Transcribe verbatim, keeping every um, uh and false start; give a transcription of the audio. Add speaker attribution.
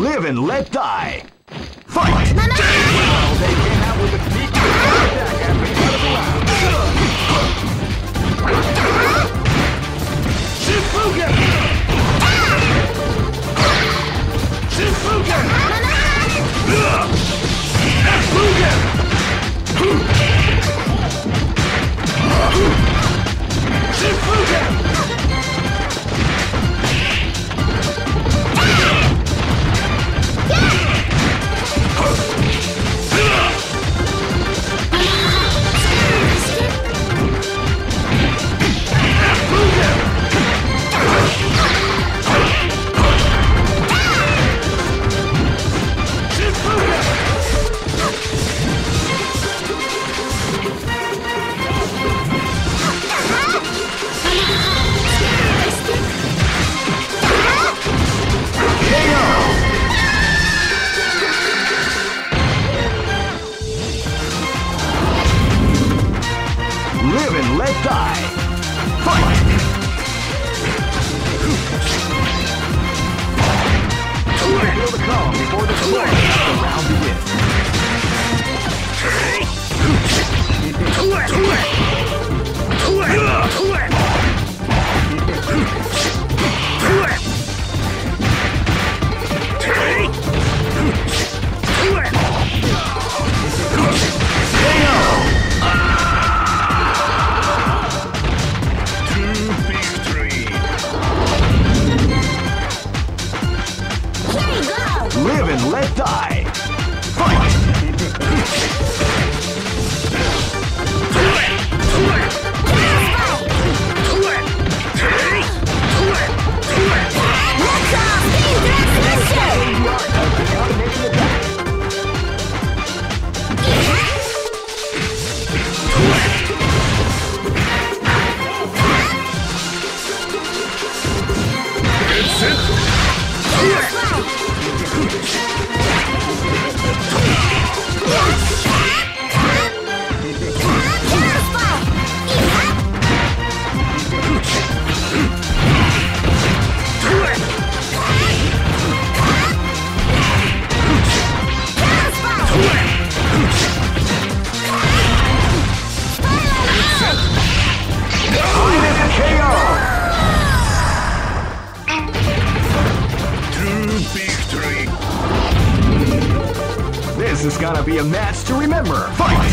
Speaker 1: Live and let die. Fight! Well, they came out with a sneak attack after the end of the round. Shifugen! Shifugen! Shifugen! Shifugen! Live and let die. Fight! Feel the calm before the storm. The round begins. Live and let die. Fight! This is gonna be a match to remember. Fight!